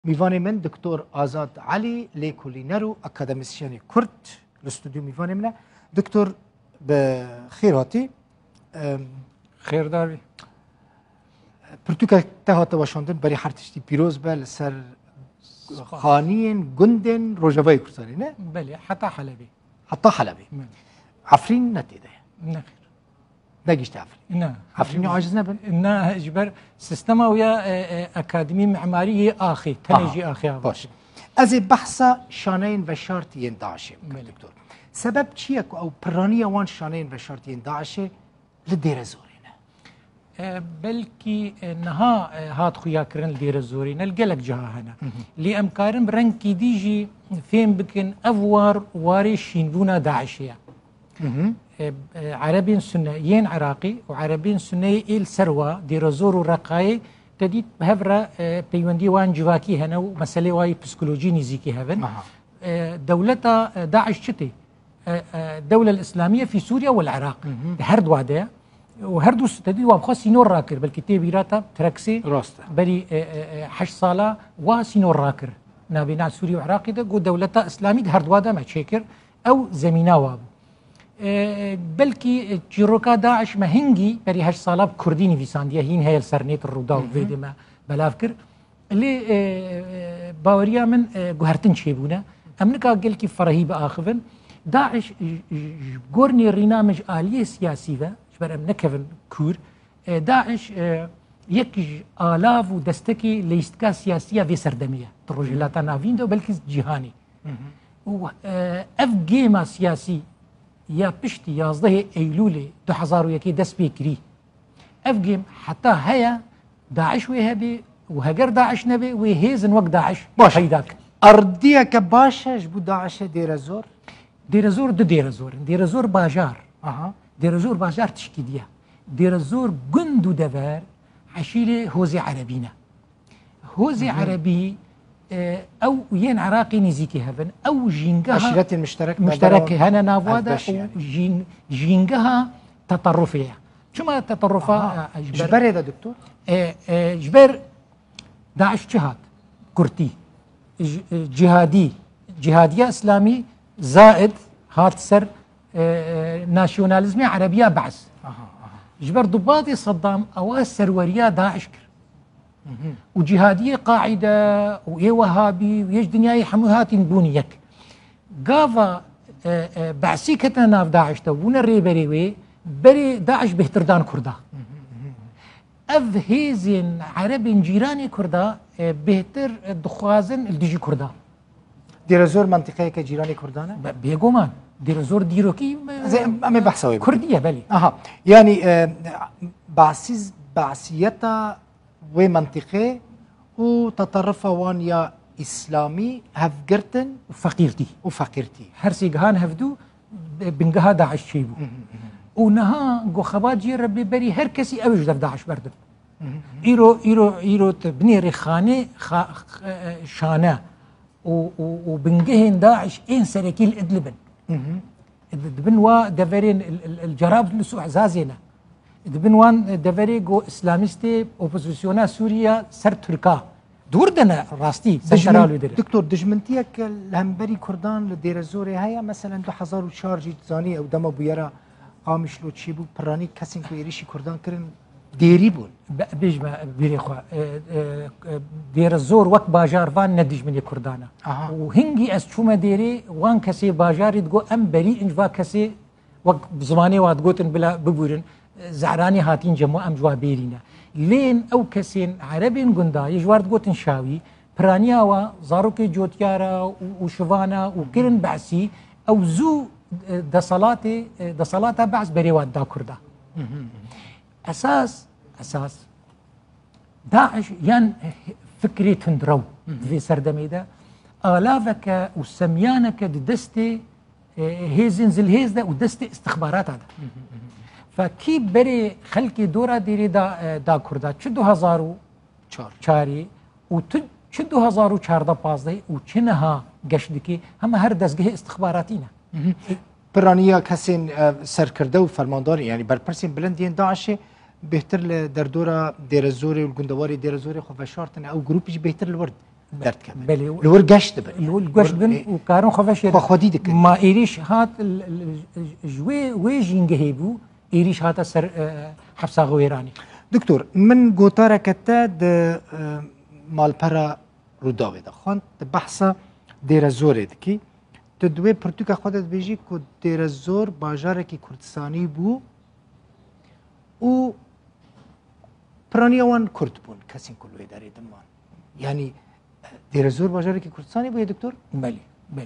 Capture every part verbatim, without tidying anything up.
میوان من دکتر آزاد علی لیکولینر و اکادمیسیان کرد الاستودیو میوان منه دکتر به خیراتی خیر داری پرتوکا تهات واشاندن برای هر تشتی پیروز بل سر خانین گندن روجاوی کرداری نه بله حتی حلبی حتی حلبی عفرین نتیده نه خیر نگیشت عفرین نه عفرین عاجز نبن نه اجبر سیستم ویا اکادمی معماری آخی تنجی آخی باش از بحث شانین و شرطین داعش دکتر سبب چیه که او پرانی وان شانین و شرطین داعش لدیر زورینه بلکی نها هات خویا کرن لدیر زورینه الگلک جها هنا لی امکارم رنکی دیجی فين بكن أفوار واري شينبونا داعشية عربين سنيين عراقي وعربين سنية إل سروة دي رزور ورقاي تديت بهفرة بيوندي وان جواكي هنا ومسألة واي بسكولوجي نزيكي هفن دولة داعش شتي الدولة الإسلامية في سوريا والعراق هرد وعدها وهردو تدي وابخا سينور راكر بالكتاب يراتا تركسي راسته بري حش صالة وسينور راكر نابينا سوري وعراقي ده قد دولتا إسلامي ده هردوادا ما تشكر أو زمينا وابو أه بلكي جيروكا داعش ما هنجي بري هاش صالاب كرديني في سانديا هين هاي السرنيت الرودا وفيدي ما بلافكر اللي أه باوريا من أه جهرتن شيبونا أمريكا قال كيف فرهيب آخفن داعش جورني رينامج آلية سياسية شبر أم نكفن كور أه داعش أه يكج آلاف ودستكي ليستكا سياسية في سردمية تروجلاتا نافيندو بلكي جهاني و اف جيما سياسي يا بشتي يازده ايلولي دو حزار ويكي دس بيكري اف جيم حتى هيا داعش ويهبي وهجر داعش نبي ويهيزن وقت داعش باش هيداك أرضية كباشا جبو داعش دير زور دير زور دو دير زور دير زور باجار أها دير زور باجار تشكيدية دير زور جندو دفار عشيلة هوزي عربينا هوزي عربي أو ين عراقي نزيكي هفن أو جينجها عشيرات المشترك مشترك هنا نافوادا يعني. جين جينجها تطرفية شو ما تطرفها آه. جبر هذا دكتور اه اه جبر داعش جهاد كرتي جهادي جهادية إسلامي زائد هات سر اه ناشيوناليزمي عربية بعث جبر ضباطي صدام أواس سروريا داعش كر وجهادية قاعدة وإيه وهابي ويش دنياي حموهات بونيك قافا بعسي كتنا ناف داعش تبونا ري بري وي بري داعش بهتردان كردا أف هيزين عربي جيراني كردا بهتر دخوازن الديجي كردا دير زور منطقة كجيراني كردانة بيقومان دير زور ديروكي زي أمي بحثوي كردية بلي أها يعني آه بعسيز بعسيتا ومنطقة وتطرفها وان يا إسلامي هفقرتن وفقيرتي وفقيرتي هرسي جهان هفدو بنجها داعش شيبو ونها جو خبات جير ربي بري هر كسي أوج دف داعش بردم إيرو إيرو إيرو تبني رخانة خ شانة وبنجهن داعش إن سركيل إدلبن إدلبن وا دفرين الجراب لسو عزازنا دبنوان دفري جو اسلاميستي اوبوزيسيونا سوريا سر تركا دوردنا راستي سنترالو در دكتور دجمنتيك الهمبري كردان لدير زوري هيا مثلا دو حزار وشارجي زاني او دما بيرا قامش لو تشيبو براني كاسين كو يريشي كردان كرن ديري بون بيجما بيري خو دير الزور وقت باجار فان ندج من كردانا وهنجي اس شوما ديري وان كسي باجار تقو ام بري انجوا كسي وقت زماني واد قوتن بلا ببورن زعراني هاتين جمو ام جوا بيرينا لين او كسين عربين قندا يجوارد قوتن شاوي برانيا و زاروكي جوتيارا وشفانا وكرن بعسي او زو دصلاتي دصلاتها بعث بريوات دا كردا اساس اساس داعش ين فكري تندرو في سردميدا الافك وسميانك دستي هيزن زل هيزدا ودستي استخبارات هذا فكي بري خلقي دورا ديري دا دا كردا چدو هزارو چار چاري و چدو هزارو چاردا پازدي و چنها گشتكي هم هر دزگه استخباراتينا برانيا كسين سركرده و فرمانداري يعني برپرسين بلندين داعش بهتر در دورا دير الزوري والگندواري دير الزوري خو فشارتن او جروبش بهتر الورد درد كبن بله لور گشت بن الول گوشت بن و کارون خفش خو خودی دکن ما ایریش هات ال- ال- جوی وی جینگه هیبو ایریش هات سر اه، حفصه غویرانی دکتور من گوتاره کتا د اه، مالپرا روداوه ده خوان د بحثا دیر زوره ده کی تو دوی پرتوکا خودت بیجی که دیر زور باجاره کی کردستانی بو و پرانی وان کرد بون کسی کلوی داره دمان یعنی دیر زور باجاره کی کردستانی بو یا دکتور؟ بله بله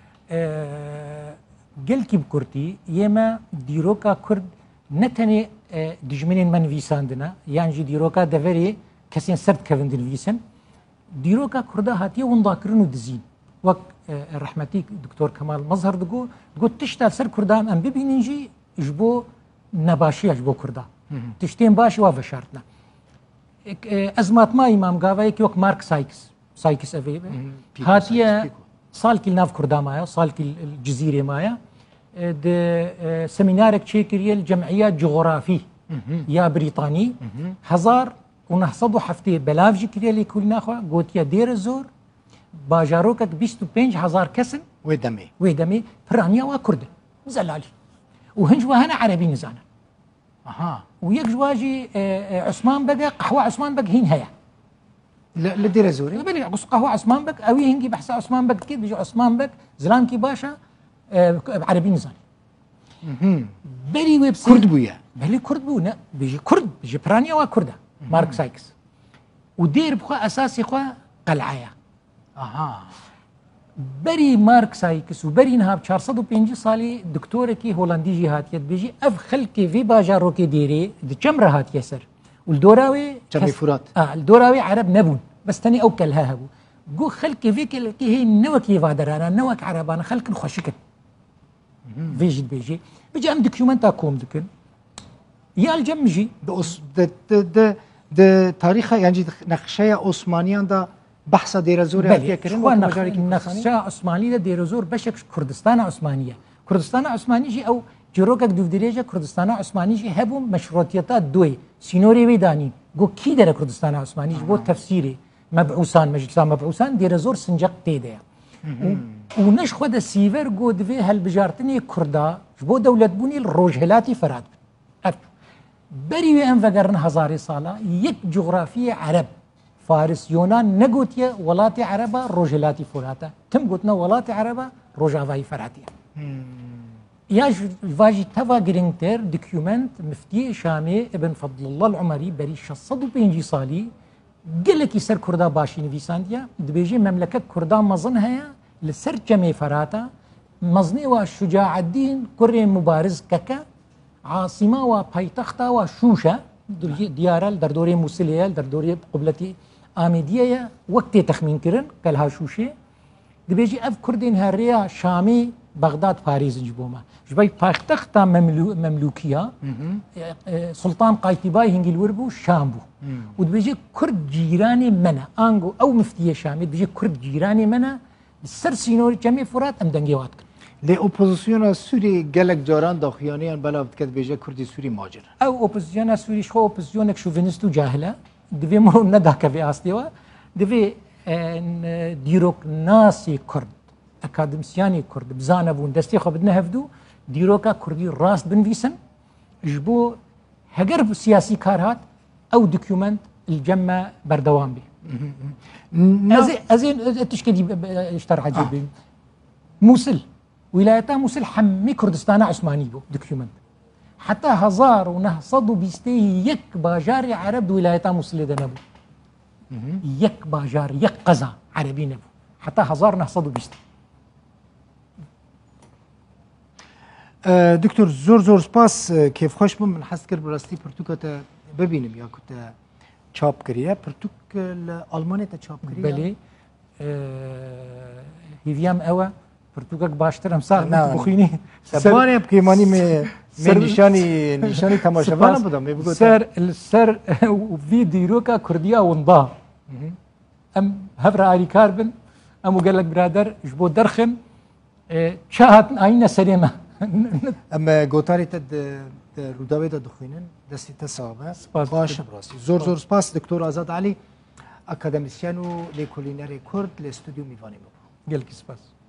اه، گل کی بکرتی یما دیروکا کرد نتنی اه، دجمنین من ویساندنا یعنی جی دیروکا دوری کسی سرد کردن ویسن دیروکا کرده هاتی وندا کرن و دزین وک اه، رحمتی دکتور کمال مظهر دگو دگو تشتا سر کردام ام ببینین جی جبو نباشی جبو کرده تشتین باشی و فشارتنا ازمات ما امام گاوه کی وک مارک سايكس سايكس افي بيكو هاتيه سايكس، بيكو. سالكي الناف كردا مايا سالكي الجزيره مايا د سمينارك تشيكريا الجمعيه جغرافي يا بريطاني هزار ونحصدوا حفتي بلافجي كريا اللي كلنا اخوا قوتيا دير الزور باجاروكك بيستو بينج هزار كسن و دمه ويدمي فرانيا وكرد زلالي وهنج وهنا عربي نزانا اها ويك جواجي آه، آه، عثمان بقى قهوه عثمان بقى هين هيا لا لدير زوري بلي قص قهوه عثمان بك اوي هنجي بحث عثمان بك كيف بيجي عثمان بك زلانكي باشا آه عربي نزاني بلي ويب سايت كرد بويا بلي كرد بو لا بيجي كرد بيجي برانيا وكردا مارك سايكس ودير بخوا اساسي خوا قلعايا اها بري مارك سايكس وبري نهاب أربعمية وخمسة سالي دكتوركي هولندي جي هاتيت بيجي اف خلكي في باجاروكي ديري د كم هات يسر والدوراوي كم فرات اه الدوراوي عرب نبون بس تاني اوكلها هبو جو خلكي فيك اللي هي نوكي فادرانا نوك عربانا خلك نخشكن فيجي بيجي بيجي ام دوكيومنتا كوم دكن يا الجمجي بأس د د د د تاريخ يعني نقشه عثمانيان دا بحث دير زوري هاتيه كرين شو نقشه عثمانيه دير زور بشك كردستان عثمانيه كردستان عثماني جي او جروكك دوفدريجا كردستان عثماني جي هبو مشروطيات دوي سينوري ويداني جو كي در كردستان عثماني بو تفسيري مبعوثان مجلسان مبعوثان دير زور سنجق تيدا ونش خد السيفر جو دفي هالبجارتني كردا بو دولة بوني الروجهلاتي فراد بري ان فقرن هزاري صالا يك جغرافية عرب فارس يونان نقوتيا ولاتي عربة روجهلاتي فولاتا تم قلتنا ولاتي عربة روجافاي فراتيا ياج فاجي تفا جرينتر دوكيومنت مفتي شامي ابن فضل الله العمري بري شصدو بينجي صالي قلك يسر كردا باشي نفيسانديا دبيجي مملكة كردا مظن هيا لسر جمي فراتا مظني وشجاع الدين كري مبارز ككا عاصمة وبايتختا وشوشة ديارة در دوري موسلية در دوري قبلتي آميدية وقت تخمين كرن كلها شوشة دبيجي اف كردين هاريا شامي بغداد باريس جبوما جباي بايتختا مملو مملوكية سلطان قايتباي هنجي الوربو شامبو ودبيجي كرد جيراني منا انغو او مفتية شامي بيجي كرد جيراني منا سر سينوري جميع فرات ام دنگي واتكن لی اپوزیسیون سوری گلک جاران داخیانیان بلا بکت بیجه کردی سوری ماجر او اپوزيسيون سوري شو اپوزيسيونك شوفينيست وجاهله دفي مو نداك في استيوا دفي ديروك ناسي كرد اكاديمسياني كرد بزانا بون دستي خو بدنا هفدو ديروكا كردي راست بنفيسن جبو هجر سياسي كارهات او دوكيومنت الجمع بردوام بي ازين ازين تشكي اشترح جيبي موصل ولايتها موصل حمي كردستان عثماني بو دوكيومنت حتى هزار ونهصدوا بيستي يك باجار عرب ولايتها موصل دنبو يك باجار يك قزا عربي نبو حتى هزار نهصدوا بيستي دکتر زور زور سپاس کیف خوش بم من حس کرد براستی پرتوکا ببینم یا کتا چاپ کریه پرتوک آلمانی تا چاپ کریه بله هیویام اوا پرتوکا باشتر امسال بخوینی سبانه بکیمانی می نشانی نشانی تماشاوانه بودم میگوید سر السر وفي ديروكا كرديا ونضا ام هفر علي كاربن ام قال لك برادر جبو درخن شاهد عينا سليمه اما گوتاری تا روداوی دا دخوینن دستی تا صحابه باشه براستی زور زور سپاس دکتر آزاد علی اکادمیسیان و لیکولینر کرد لاستودیو میوانی مبو گەلکی سپاس.